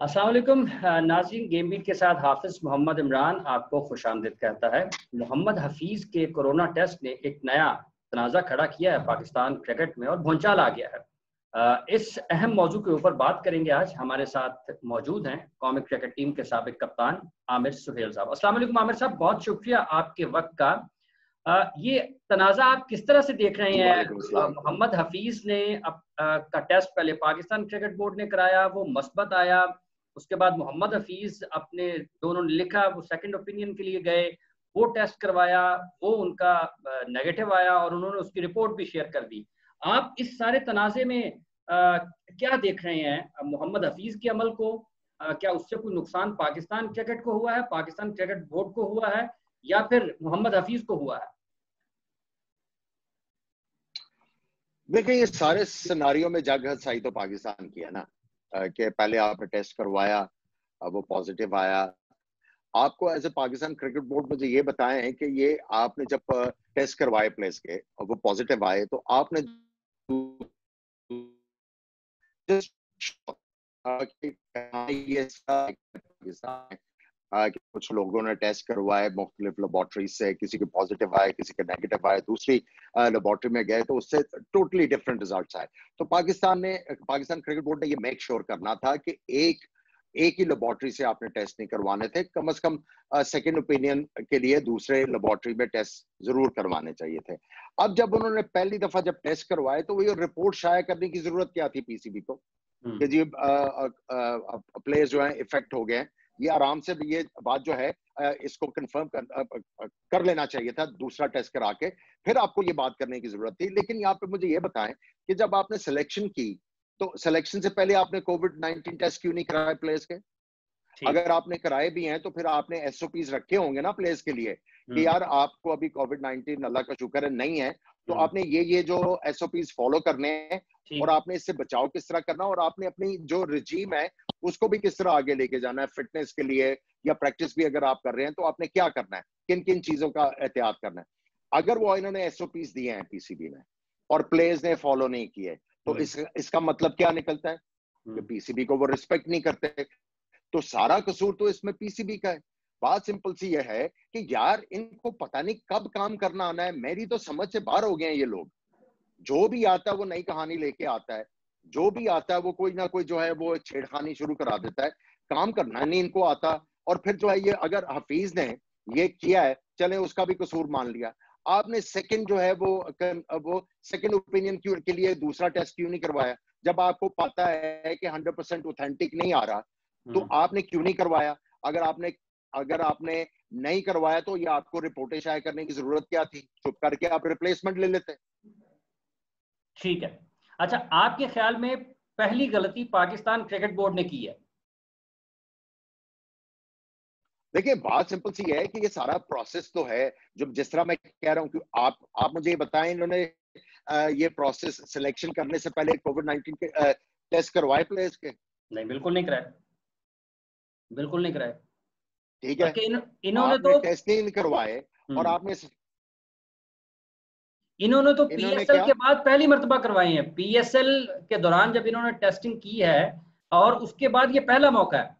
अस्सलाम वालेकुम नाज़रीन, गेम बीट के साथ हाफिज मोहम्मद इमरान आपको खुशामदीद कहता है। मोहम्मद हफीज़ के कोरोना टेस्ट ने एक नया तनाज़ा खड़ा किया है पाकिस्तान क्रिकेट में और भूंचाल आ गया है। इस अहम मौजू के ऊपर बात करेंगे। आज हमारे साथ मौजूद हैं कौमी क्रिकेट टीम के साबिक कप्तान आमिर सुहेल साहब। अस्सलाम वालेकुम आमिर साहब, बहुत शुक्रिया आपके वक्त का। ये तनाज़ा आप किस तरह से देख रहे हैं? मोहम्मद हफीज़ ने का टेस्ट पहले पाकिस्तान क्रिकेट बोर्ड ने कराया, वो मस्बत आया। उसके बाद मोहम्मद हफीज़ अपने दोनों ने लिखा, वो सेकंड ओपिनियन के लिए गए, वो टेस्ट करवाया, वो उनका नेगेटिव आया और उन्होंने उसकी रिपोर्ट भी शेयर कर दी। आप इस सारे तनाज़े में क्या देख रहे हैं मोहम्मद हफीज़ के अमल को? क्या उससे कोई नुकसान पाकिस्तान क्रिकेट को हुआ है, पाकिस्तान क्रिकेट बोर्ड को हुआ है, या फिर मोहम्मद हफीज़ को हुआ है? देखिए, ये सारे सिनारियों में जगहसाई तो पाकिस्तान की है ना, कि पहले आपने टेस्ट करवाया, वो पॉजिटिव आया। आपको as a Pakistan cricket board मुझे ये बताएं कि ये आपने जब टेस्ट करवाए प्लेयर्स के और वो पॉजिटिव आए, तो आपने ये पाकिस्तान कि कुछ लोगों ने टेस्ट करवाए मुख्तलिफ लेबॉर्ट्री से, किसी के पॉजिटिव आए, किसी के नेगेटिव आए, दूसरी लेबॉर्ट्री में गए तो उससे टोटली डिफरेंट रिजल्ट्स आए। तो पाकिस्तान क्रिकेट बोर्ड ने ये मेक श्योर करना था कि एक ही लेबॉर्ट्री से आपने टेस्ट नहीं करवाने थे, कम से कम सेकंड ओपिनियन के लिए दूसरे लेबॉर्ट्री में टेस्ट जरूर करवाने चाहिए थे। अब जब उन्होंने पहली दफा जब टेस्ट करवाए तो ये रिपोर्ट शाया करने की जरूरत क्या थी पीसीबी को कि जी प्लेयर्स जो है इफेक्ट हो गए। ये आराम से ये बात जो है इसको कंफर्म कर लेना चाहिए था, दूसरा टेस्ट करा के फिर आपको ये बात करने की जरूरत थी। लेकिन यहाँ पे मुझे ये बताएं कि जब आपने सिलेक्शन की तो सिलेक्शन से पहले आपने कोविड-19 टेस्ट क्यों नहीं कराए प्लेयर्स के? अगर आपने कराए भी हैं तो फिर आपने एसओपीज रखे होंगे ना प्लेयर्स के लिए कि यार आपको अभी कोविड-19 अल्लाह का शुक्र है नहीं है, तो आपने ये जो एसओपीज फॉलो करने हैं और आपने इससे बचाव किस तरह करना और आपने अपनी जो रिजीम है उसको भी किस तरह आगे लेके जाना है फिटनेस के लिए या प्रैक्टिस भी अगर आप कर रहे हैं तो आपने क्या करना है, किन किन चीजों का एहतियात करना है। अगर वो इन्होंने एसओपीज दिए हैं पीसीबी ने और प्लेयर्स ने फॉलो नहीं किए तो इसका मतलब क्या निकलता है कि पीसीबी को वो रिस्पेक्ट नहीं करते। तो सारा कसूर तो इसमें पीसीबी का है। बात सिंपल सी यह है कि यार इनको पता नहीं कब काम करना आना है। मेरी तो समझ से बाहर हो गए हैं ये लोग। जो भी आता है वो नई कहानी लेके आता है, जो भी आता है वो कोई ना कोई जो है वो छेड़खानी शुरू करा देता है। काम करना नहीं इनको आता। और फिर जो है ये अगर हफीज ने ये किया है, चले उसका भी कसूर मान लिया, आपने सेकंड जो है वो सेकंड ओपिनियन के लिए दूसरा टेस्ट क्यों नहीं करवाया? जब आपको पता है कि 100% ऑथेंटिक नहीं आ रहा तो आपने क्यों नहीं करवाया? अगर आपने नहीं करवाया तो ये आपको रिपोर्टें शाया करने की जरूरत क्या थी? चुप करके आप रिप्लेसमेंट ले लेते। ठीक है। अच्छा, आपके ख्याल में पहली गलती पाकिस्तान क्रिकेट बोर्ड ने की है? देखिए, बात सिंपल सी है कि ये सारा प्रोसेस तो है जो जिस तरह मैं कह रहा हूं कि आप मुझे ये बताएं, इन्होंने ये प्रोसेस सिलेक्शन करने से पहले कोविड-19 के टेस्ट करवाए प्लेयर्स के? नहीं, बिल्कुल नहीं कराए, बिल्कुल नहीं कराए। ठीक है, इन्होंने आपने तो टेस्ट नहीं करवाए और इन्होंने तो इन्होंने पीएसएल क्या के बाद पहली मर्तबा करवाई है। पीएसएल के दौरान जब इन्होंने टेस्टिंग की है और उसके बाद ये पहला मौका है।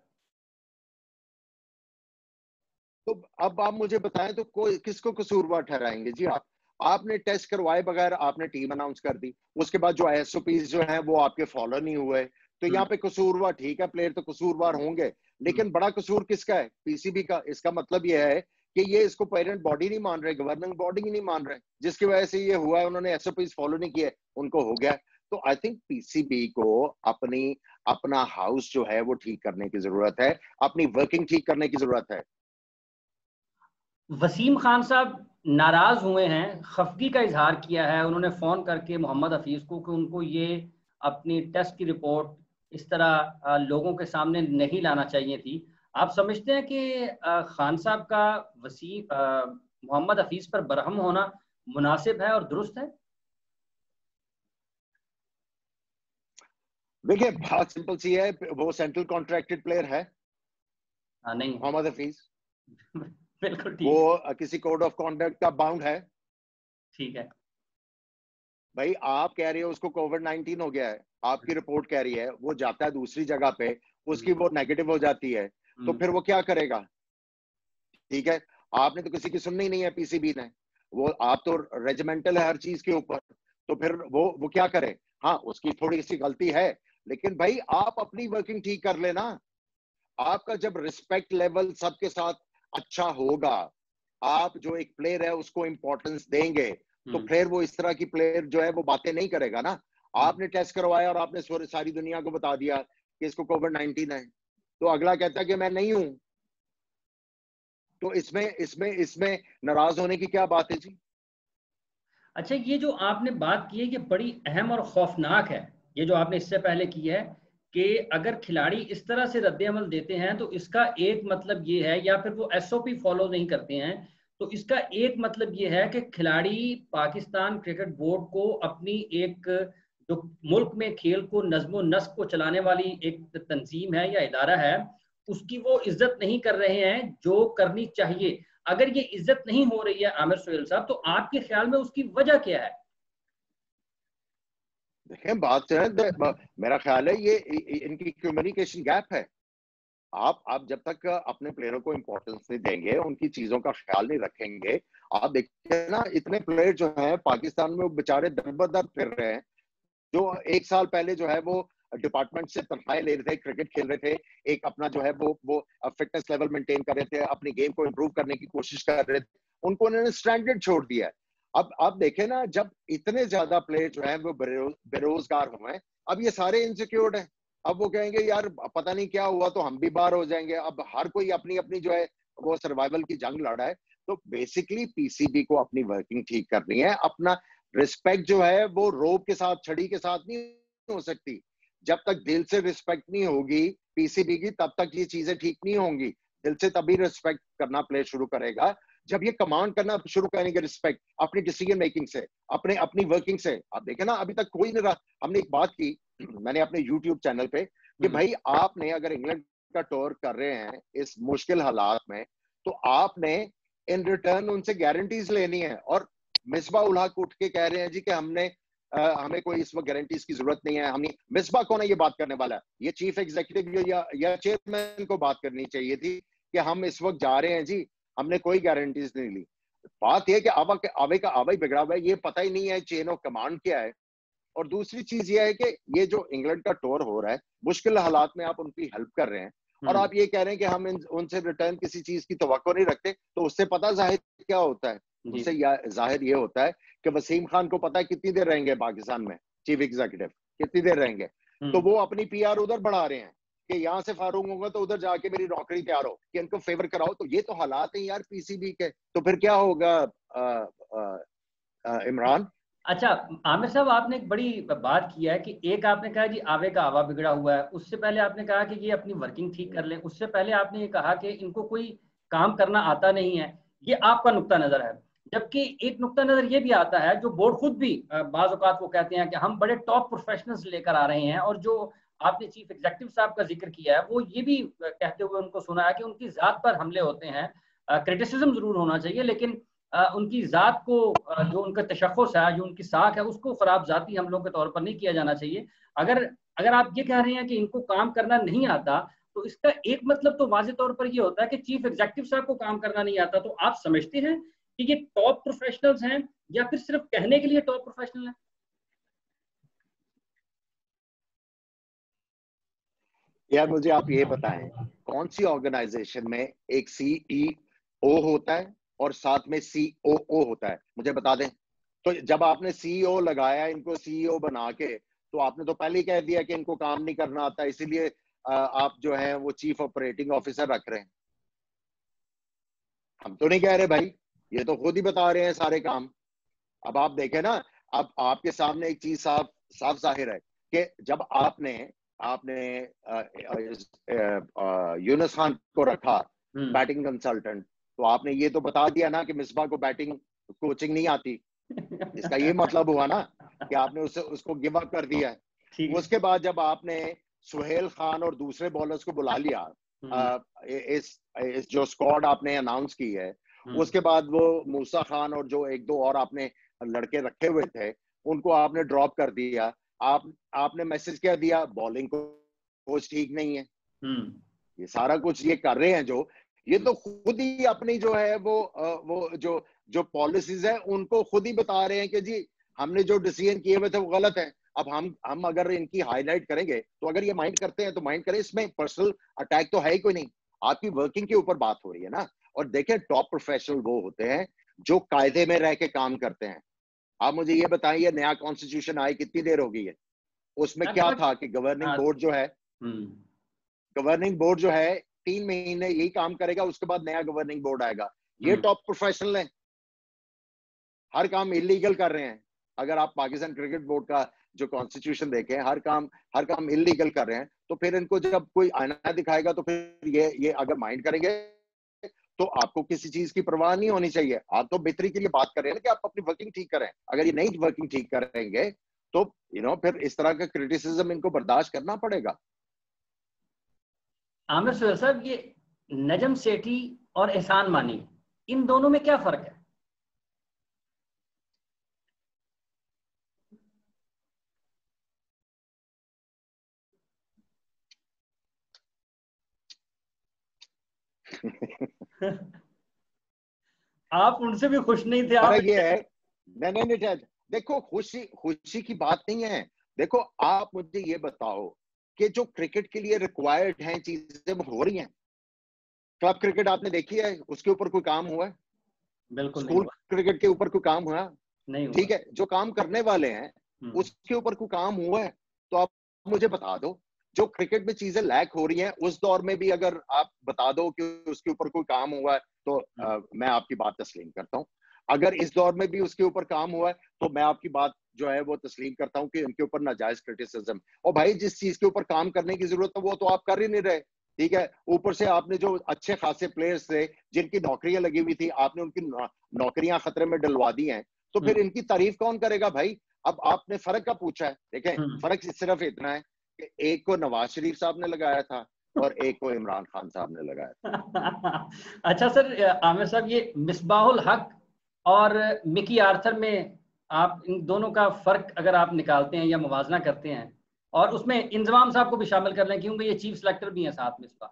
तो अब आप मुझे बताएं तो कोई किसको कसूरवार ठहराएंगे जी? आपने टेस्ट करवाए बगैर आपने टीम अनाउंस कर दी, उसके बाद जो एसओपीज जो हैं वो आपके फॉलो नहीं हुए, तो यहाँ पे कसूरवार ठीक है, प्लेयर तो कसूरवार होंगे, लेकिन बड़ा कसूर किसका है? पीसीबी का। इसका मतलब ये है कि ये इसको पेरेंट बॉडी नहीं मान रहे, गवर्निंग बॉडी ही नहीं मान रहे, जिसकी वजह से ये हुआ है। उन्होंने एसओपीज फॉलो नहीं किए, उनको हो गया। तो आई थिंक पीसीबी को अपना हाउस जो है वो ठीक करने की जरूरत है, अपनी वर्किंग ठीक करने की जरूरत है। वसीम खान साहब नाराज हुए हैं, खफगी का इजहार किया है उन्होंने फोन करके मोहम्मद हफीज को कि उनको ये अपनी टेस्ट की रिपोर्ट इस तरह लोगों के सामने नहीं लाना चाहिए थी। आप समझते हैं कि खान साहब का वसीम मोहम्मद हफीज पर बरहम होना मुनासिब है और दुरुस्त है? देखिए, बात सिंपल सी है, वो सेंट्रल कॉन्ट्रैक्टेड प्लेयर है नहीं मोहम्मद हफीज। बिल्कुल ठीक है। वो किसी कोड ऑफ कॉन्डक्ट का बाउंड है। ठीक है भाई, आप कह रहे हो उसको कोविड-19 हो गया है, आपकी रिपोर्ट कह रही है, वो जाता है दूसरी जगह पे, उसकी वो नेगेटिव हो जाती है, तो फिर वो क्या करेगा? ठीक है, आपने तो किसी की सुननी नहीं है पीसीबी ने, वो आप तो रेजिमेंटल है हर चीज के ऊपर, तो फिर वो क्या करे? हाँ, उसकी थोड़ी सी गलती है, लेकिन भाई आप अपनी वर्किंग ठीक कर लेना। आपका जब रिस्पेक्ट लेवल सबके साथ अच्छा होगा, आप जो एक प्लेयर है उसको इंपॉर्टेंस देंगे, तो फिर वो इस तरह की प्लेयर जो है वो बातें नहीं करेगा ना। आपने टेस्ट करवाया और आपने सारी दुनिया को बता दिया कि इसको कोविड-19 है, तो अगला कहता है कि मैं नहीं हूं, तो इसमें इसमें इसमें नाराज होने की क्या बात है जी? अच्छा, ये जो आपने बात की है ये बड़ी अहम और खौफनाक है, ये जो आपने इससे पहले की है कि अगर खिलाड़ी इस तरह से रद्द-ए-अमल देते हैं तो इसका एक मतलब ये है, या फिर वो एसओपी फॉलो नहीं करते हैं, तो इसका एक मतलब ये है कि खिलाड़ी पाकिस्तान क्रिकेट बोर्ड को अपनी एक जो मुल्क में खेल को नज़्म-ओ-नस्क को चलाने वाली एक तंजीम है या इदारा है, उसकी वो इज्जत नहीं कर रहे हैं जो करनी चाहिए। अगर ये इज्जत नहीं हो रही है आमिर सुहेल साहब, तो आपके ख्याल में उसकी वजह क्या है? देखें, बात जो है मेरा ख्याल है ये इनकी कम्युनिकेशन गैप है। आप जब तक अपने प्लेयरों को इंपॉर्टेंस नहीं देंगे, उनकी चीजों का ख्याल नहीं रखेंगे, आप देखिए ना इतने प्लेयर जो हैं पाकिस्तान में वो बेचारे दर-बदर फिर रहे हैं, जो एक साल पहले जो है वो डिपार्टमेंट से तनख्वाहें ले रहे थे, क्रिकेट खेल रहे थे, एक अपना जो है वो फिटनेस लेवल मेंटेन कर रहे थे, अपनी गेम को इंप्रूव करने की कोशिश कर रहे थे, उनको उन्होंने स्ट्रैंडेड छोड़ दिया है। अब आप देखें ना, जब इतने ज्यादा प्लेयर जो है वो बेरोजगार हुए हैं, अब ये सारे इनसिक्योर्ड हैं। अब वो कहेंगे यार पता नहीं क्या हुआ तो हम भी बाहर हो जाएंगे। अब हर कोई अपनी अपनी जो है वो सर्वाइवल की जंग लड़ा है। तो बेसिकली पीसीबी को अपनी वर्किंग ठीक करनी है। अपना रिस्पेक्ट जो है वो रोब के साथ, छड़ी के साथ नहीं हो सकती। जब तक दिल से रिस्पेक्ट नहीं होगी पीसीबी की, तब तक ये चीजें ठीक नहीं होंगी। दिल से तभी रिस्पेक्ट करना प्ले शुरू करेगा जब ये कमांड करना शुरू करेंगे, रिस्पेक्ट अपनी डिसीजन मेकिंग से, अपने अपनी वर्किंग से। आप देखें ना, अभी तक कोई नहीं रहा। हमने एक बात की मैंने अपने यूट्यूब चैनल पे कि भाई आपने अगर इंग्लैंड का टूर कर रहे हैं इस मुश्किल हालात में, तो आपने इन रिटर्न उनसे गारंटीज लेनी है। और मिसबा उल हक उठ के कह रहे हैं जी कि हमें कोई इस वक्त गारंटीज की जरूरत नहीं है। हमने मिसबा कौन है ये बात करने वाला है? ये चीफ एग्जीक्यूटिव या चेयरमैन को बात करनी चाहिए थी कि हम इस वक्त जा रहे हैं जी, हमने कोई गारंटीज नहीं ली। बात यह है कि आवे का आवा ही बिगड़ा हुआ है, ये पता ही नहीं है चेन ऑफ कमांड क्या है। और दूसरी चीज ये है कि ये जो इंग्लैंड का टूर हो रहा है, मुश्किल हालात में आप उनकी हेल्प कर रहे हैं और आप ये कह रहे हैं कि हम उनसे रिटर्न किसी चीज की तवक्को नहीं रखते, तो उससे पता जाहिर क्या होता है? उससे जाहिर ये होता है कि वसीम खान को पता है कितनी देर रहेंगे पाकिस्तान में, चीफ एग्जीक्यूटिव कितनी देर रहेंगे, तो वो अपनी पीआर उधर बढ़ा रहे हैं कि यहाँ से फारूक होगा तो उधर जाके मेरी नौकरी तैयार हो, कि इनको फेवर कराओ। तो ये तो हालात हैं यार पीसीबी के। तो फिर क्या होगा इमरान? अच्छा आमिर साहब, आपने एक बड़ी बात किया है कि एक आपने कहा जी आवे का आवा बिगड़ा हुआ है, उससे पहले आपने कहा कि ये अपनी वर्किंग ठीक कर लें, उससे पहले आपने ये कहा कि इनको कोई काम करना आता नहीं है। ये आपका नुक्ता नजर है। जबकि एक नुक्ता नजर ये भी आता है, जो बोर्ड खुद भी बाज़ औक़ात वो कहते हैं कि हम बड़े टॉप प्रोफेशनल्स लेकर आ रहे हैं, और जो आपने चीफ एग्जीक्यूटिव साहब का जिक्र किया है वो ये भी कहते हुए उनको सुना है कि उनकी जात पर हमले होते हैं। क्रिटिसिज्म जरूर होना चाहिए, लेकिन उनकी ज़ात को, जो उनका तशख़्ख़ुस है, जो उनकी साख है, उसको ख़राब ज़ाती हमलों के तौर पर नहीं किया जाना चाहिए। अगर अगर आप ये कह रहे हैं कि इनको काम करना नहीं आता, तो इसका एक मतलब तो वाज़ेह तौर पर ये होता है कि चीफ एग्जीक्यूटिव साहब को काम करना नहीं आता। तो आप समझते हैं कि ये टॉप प्रोफेशनल्स हैं या फिर सिर्फ कहने के लिए टॉप प्रोफेशनल हैं? यार मुझे आप ये बताएं, कौन सी ऑर्गेनाइजेशन में एक सीईओ होता है और साथ में सीओओ होता है? मुझे बता दें। तो जब आपने सीईओ लगाया, इनको सीईओ बना के, तो आपने तो पहले ही कह दिया कि इनको काम नहीं करना आता, इसीलिए आप जो है वो चीफ ऑपरेटिंग ऑफिसर रख रहे हैं। हम तो नहीं कह रहे भाई, ये तो खुद ही बता रहे हैं सारे काम। अब आप देखें ना, अब आपके सामने एक चीज साफ साफ जाहिर है कि जब आपने आपने यूनुस खान को रखा बैटिंग कंसल्टेंट, तो आपने ये तो बता दिया ना कि मिसबा को बैटिंग कोचिंग नहीं आती। इसका ये मतलब हुआ ना कि आपने उसको गिव अप कर दिया है। उसके बाद जब आपने सुहेल खान और दूसरे बॉलर्स को बुला लिया, इस जो स्क्वाड आपने अनाउंस की है, उसके बाद वो मूसा खान और जो एक दो और आपने लड़के रखे हुए थे, उनको आपने ड्रॉप कर दिया। आपने मैसेज क्या दिया, बॉलिंग कोच ठीक नहीं है, ये सारा कुछ ये कर रहे हैं जो, ये तो खुद ही अपनी जो है वो जो पॉलिसीज है उनको खुद ही बता रहे हैं कि जी हमने जो डिसीजन किए हुए थे वो गलत है। अब हम अगर इनकी हाईलाइट करेंगे तो अगर ये माइंड करते हैं तो माइंड करें, इसमें पर्सनल अटैक तो है ही कोई नहीं, आपकी वर्किंग के ऊपर बात हो रही है ना। और देखें टॉप प्रोफेशनल वो होते हैं जो कायदे में रह के काम करते हैं। आप मुझे ये बताइए नया कॉन्स्टिट्यूशन आए कितनी देर हो गई है, उसमें क्या था कि गवर्निंग बोर्ड जो है, गवर्निंग बोर्ड जो है 3 महीने यही काम करेगा, उसके बाद नया गवर्निंग बोर्ड आएगा। ये टॉप प्रोफेशनल है, हर काम इलीगल कर रहे हैं। अगर आप पाकिस्तान क्रिकेट बोर्ड का जो कॉन्स्टिट्यूशन देखें, हर काम इलीगल कर रहे हैं। तो फिर इनको जब कोई आईना दिखाएगा तो फिर ये अगर माइंड करेंगे तो आपको किसी चीज की परवाह नहीं होनी चाहिए। आप तो बेहतरी के लिए बात कर रहे हैं ना कि आप अपनी वर्किंग ठीक करें। अगर ये नहीं वर्किंग ठीक करेंगे तो फिर इस तरह का क्रिटिसिज्म इनको बर्दाश्त करना पड़ेगा। आमिर सुहेल साहब, ये नजम सेठी और एहसान मानी, इन दोनों में क्या फर्क है? आप उनसे भी खुश नहीं थे आप? ये है, नहीं, देखो खुशी की बात नहीं है। देखो आप मुझे ये बताओ कि जो क्रिकेट के लिए रिक्वायर्ड हैं चीजें वो हो रही हैं। क्लब क्रिकेट आपने देखी है, उसके ऊपर कोई काम हुआ है? बिल्कुल नहीं स्कूल हुआ। क्रिकेट के ऊपर कोई काम हुआ? नहीं हुआ। ठीक है, जो काम करने वाले हैं उसके ऊपर कोई काम हुआ है तो आप मुझे बता दो। जो क्रिकेट में चीजें लैक हो रही हैं उस दौर में भी अगर आप बता दो कि उसके ऊपर कोई काम हुआ है तो मैं आपकी बात तस्लीम करता हूँ। अगर इस दौर में भी उसके ऊपर काम हुआ है तो मैं आपकी बात जो है वो तस्लीम करता हूँ कि उनके ऊपर नाजायज क्रिटिसिज्म। और भाई जिस चीज के ऊपर काम करने की जरूरत है वो तो आप कर ही नहीं रहे। ठीक है, ऊपर से आपने जो अच्छे खासे प्लेयर्स थे जिनकी नौकरियां लगी हुई थी, आपने उनकी नौकरियां खतरे में डलवा दी हैं, तो फिर इनकी तारीफ कौन करेगा भाई? अब आपने फर्क का पूछा है, देखें फर्क सिर्फ इतना है कि एक को नवाज शरीफ साहब ने लगाया था और एक को इमरान खान साहब ने लगाया था। अच्छा सर, आमिर साहब, ये मिसबाहुल हक और मिकी आर्थर में आप इन दोनों का फर्क अगर आप निकालते हैं या मुवाजना करते हैं, और उसमें इंजमाम साहब को भी शामिल कर लें क्योंकि ये चीफ सेलेक्टर भी हैं साथ में इसका।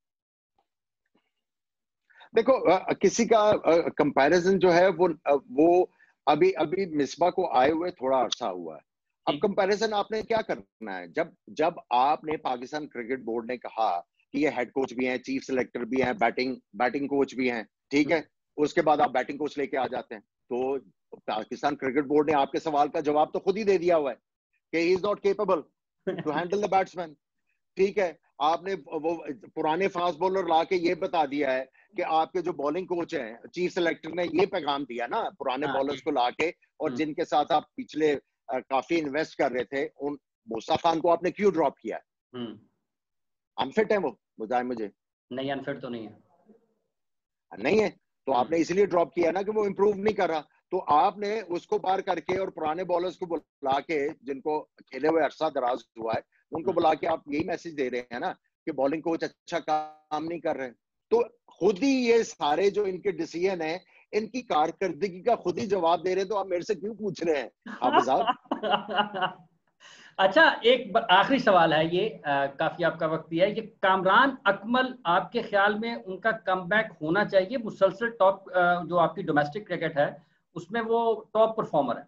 देखो किसी का कंपैरिजन जो है वो अभी अभी मिसबा को आए हुए थोड़ा अरसा हुआ है। अब कंपैरिजन आपने क्या करना है? जब आपने पाकिस्तान क्रिकेट बोर्ड ने कहा कि ये हेड कोच भी हैं, चीफ सेलेक्टर भी हैं, बैटिंग कोच भी हैं, ठीक है, उसके बाद आप बैटिंग कोच लेके आ जाते हैं। तो पाकिस्तान क्रिकेट बोर्ड ने आपके सवाल का जवाब तो खुद ही दे दिया हुआ है कि he is not capable to handle the batsman. ठीक है, आपने वो पुराने फास्ट बॉलर ला के ये बता दिया है कि आपके जो बॉलिंग कोच हैं, चीफ सेलेक्टर ने ये पैगाम दिया ना पुराने बॉलर्स को लाके, और जिनके साथ आप पिछले काफी इन्वेस्ट कर रहे थे, उन मूसा खान को आपने क्यों ड्रॉप किया? अनफिट है वो, बताए मुझे। नहीं, अनफिट तो नहीं है। नहीं है तो आपने इसलिए ड्रॉप किया ना कि वो इंप्रूव नहीं कर रहा। तो आपने उसको पार करके और पुराने बॉलर्स को बुला के, जिनको खेले हुए अरसा दराज हुआ है, उनको बुला के आप यही मैसेज दे रहे हैं ना कि बॉलिंग कोच अच्छा काम नहीं कर रहे। तो खुद ही ये सारे जो इनके डिसीजन है, इनकी कारकर्दगी का खुद ही जवाब दे रहे हैं, तो आप मेरे से क्यों पूछ रहे हैं हाफिज साहब? अच्छा, एक आखिरी सवाल है, ये काफी आपका वक्त दिया है। ये कामरान अकमल, आपके ख्याल में उनका कमबैक होना चाहिए? मुसलसल टॉप जो आपकी डोमेस्टिक क्रिकेट है उसमें वो टॉप परफॉर्मर है।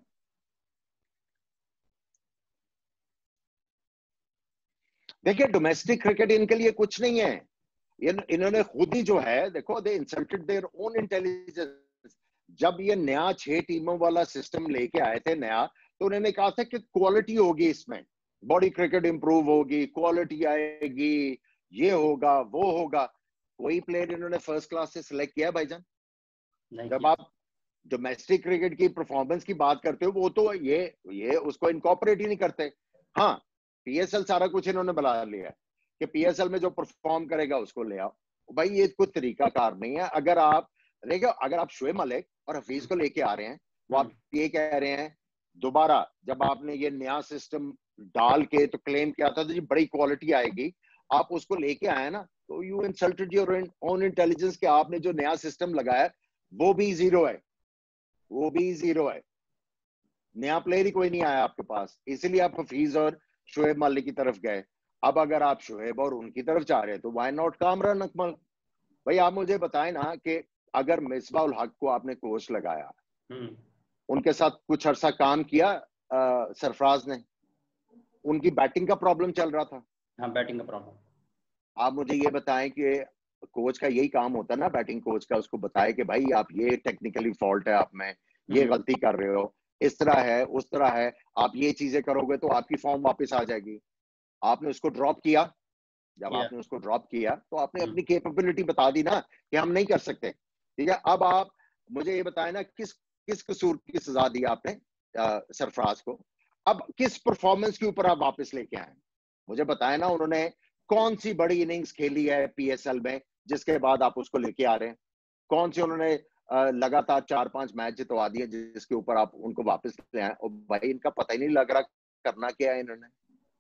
देखिए डोमेस्टिक क्रिकेट इनके लिए कुछ नहीं है। इन्होंने खुद ही जो है, देखो they insulted their own intelligence. जब ये नया 6 टीमों वाला सिस्टम लेके आए थे नया, तो उन्होंने कहा था कि क्वालिटी होगी, इसमें बॉडी क्रिकेट इंप्रूव होगी, क्वालिटी आएगी, ये होगा वो होगा। कोई प्लेयर इन्होंने फर्स्ट क्लास से सिलेक्ट किया भाईजान? जब आप डोमेस्टिक क्रिकेट की परफॉर्मेंस की बात करते हो, वो तो ये उसको इनकॉर्पोरेट ही नहीं करते। हाँ, पीएसएल सारा कुछ इन्होंने बना लिया है कि पीएसएल में जो परफॉर्म करेगा उसको ले आओ। भाई ये कोई तरीका कार नहीं है। अगर आप शुएब मलिक और हफीज को लेके आ रहे हैं, वो आप ये कह रहे हैं दोबारा, जब आपने ये नया सिस्टम डाल के तो क्लेम किया था तो जी बड़ी क्वालिटी आएगी, आप उसको लेके आए ना, तो you insulted your own intelligence कि आपने जो नया सिस्टम लगाया वो भी जीरो है, वो भी जीरो है। नया प्लेयर ही कोई नहीं आया आपके पास, इसीलिए आप हफीज और शोएब मालिक की तरफ गए। अब अगर आप शोएब और उनकी तरफ जा रहे हैं तो व्हाई नॉट कामरान अकमल? भाई आप मुझे बताएं ना कि अगर मिसबाह उल हक को आपने कोच लगाया, उनके साथ कुछ अरसा काम किया सरफराज ने, उनकी बैटिंग का प्रॉब्लम चल रहा था। हाँ, बैटिंग का प्रॉब्लम। आप मुझे ये बताएं कि कोच का यही काम होता है ना, बैटिंग कोच का, उसको बताए कि भाई आप ये टेक्निकली फॉल्ट है आप में, ये गलती कर रहे हो, इस तरह है उस तरह है, आप ये चीजें करोगे तो आपकी फॉर्म वापस आ जाएगी। आपने उसको ड्रॉप किया, जब आपने उसको ड्रॉप किया तो आपने अपनी कैपेबिलिटी बता दी ना कि हम नहीं कर सकते। ठीक है, अब आप मुझे ये बताएं ना किस किस कसूर की सजा दी आपने सरफराज को? अब किस परफॉर्मेंस के ऊपर आप वापस लेके आए? मुझे बताएं ना, उन्होंने कौन सी बड़ी इनिंग्स खेली है पीएसएल में जिसके बाद आप उसको लेके आ रहे हैं? कौन सी उन्होंने लगातार 4-5 मैच जितवा दिए जिसके ऊपर आप उनको वापस ले आए? और भाई इनका पता ही नहीं लग रहा करना क्या है इन्होंने।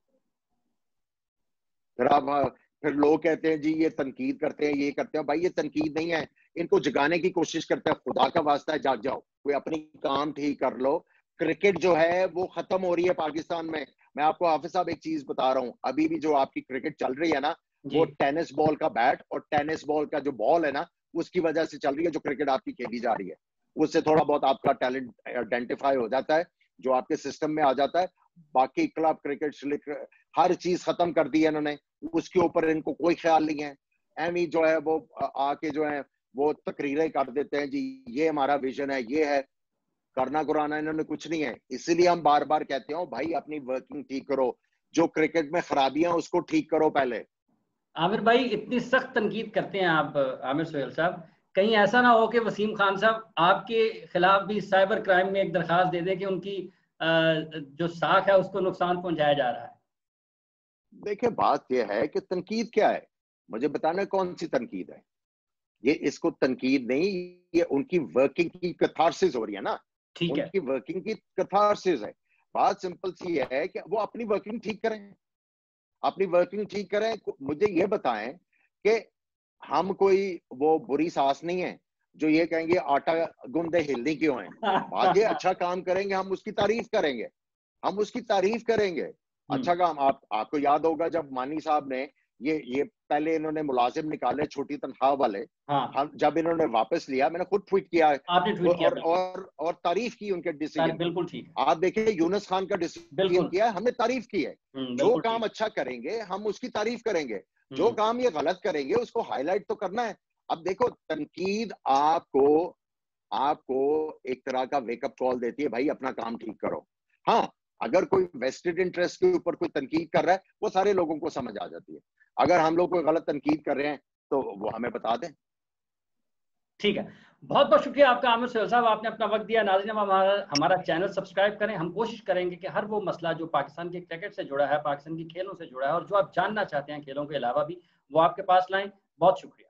फिर लोग कहते हैं जी ये तनकीद करते हैं, ये करते हैं। भाई ये तनकीद नहीं है, इनको जगाने की कोशिश करते हैं। खुदा का वास्ता है जाग जाओ, कोई अपनी काम ठीक कर लो। क्रिकेट जो है वो खत्म हो रही है पाकिस्तान में। मैं आपको हाफिज साहब एक चीज बता रहा हूँ, अभी भी जो आपकी क्रिकेट चल रही है ना, वो टेनिस बॉल का बैट और टेनिस बॉल का जो बॉल है ना, उसकी वजह से चल रही है। जो क्रिकेट आपकी खेली जा रही है उससे थोड़ा बहुत आपका टैलेंट आइडेंटिफाई हो जाता है, जो आपके सिस्टम में आ जाता है। बाकी क्लब क्रिकेट हर चीज खत्म कर दी है इन्होंने, उसके ऊपर इनको कोई ख्याल नहीं है। एमी जो है वो आके जो है वो तकरीरें कर देते हैं जी ये हमारा विजन है, ये है। करना कुराना इन्होंने कुछ नहीं है। इसीलिए हम बार बार कहते हैं भाई अपनी वर्किंग ठीक करो, जो क्रिकेट में खराबियां उसको ठीक करो पहले। आमिर भाई, इतनी सख्त तनकीद करते हैं आप आमिर सुहेल साहब, कहीं ऐसा ना हो कि वसीम खान साहब आपके खिलाफ भी साइबर क्राइम में एक दरखास्त दे दें कि उनकी जो साख है उसको नुकसान पहुंचाया जा रहा है? देखिए बात यह है कि तनकीद क्या है, मुझे बताना कौन सी तनकीद है। ये इसको तनकीद नहीं, ये उनकी वर्किंग की कथारसिस हो रही है ना, ठीक है। उनकी वर्किंग की कथारसिस है। बात सिंपल सी है कि वो अपनी वर्किंग ठीक करें, अपनी वर्किंग ठीक करें। मुझे ये बताएं कि हम कोई वो बुरी सास नहीं है जो ये कहेंगे आटा गूंदे हिलनी क्यों है। बात ये अच्छा काम करेंगे हम उसकी तारीफ करेंगे, हम उसकी तारीफ करेंगे। अच्छा काम आपको याद होगा जब मानी साहब ने ये पहले इन्होंने मुलाजिम निकाले छोटी तनख्वाह वाले, हम जब इन्होंने वापस लिया, मैंने खुद ट्वीट किया आपने ट्वीट किया और तारीफ की उनके डिसीजन। बिल्कुल ठीक आप देखिए यूनुस खान का डिसीजन किया, हमने तारीफ की है। जो काम अच्छा करेंगे हम उसकी तारीफ करेंगे, जो काम ये गलत करेंगे उसको हाईलाइट तो करना है। अब देखो तनकीद आपको एक तरह का वेकअप कॉल देती है, भाई अपना काम ठीक करो। हाँ, अगर कोई वेस्टेड इंटरेस्ट के ऊपर कोई तनकीद कर रहा है वो सारे लोगों को समझ आ जाती है। अगर हम लोग कोई गलत तनकीद कर रहे हैं तो वो हमें बता दें। ठीक है, बहुत बहुत शुक्रिया आपका आमिर सुहेल साहब, आपने अपना वक्त दिया। नाज़रीन, हमारा चैनल सब्सक्राइब करें। हम कोशिश करेंगे कि हर वो मसला जो पाकिस्तान के क्रिकेट से जुड़ा है, पाकिस्तान की खेलों से जुड़ा है और जो आप जानना चाहते हैं खेलों के अलावा भी, वो आपके पास लाएं। बहुत शुक्रिया।